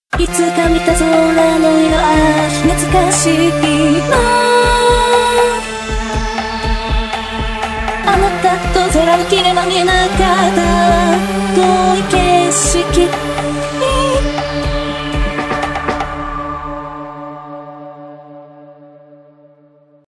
いつか見た空の色あ懐かしいな。あなたと空の切れ間になかった遠い景色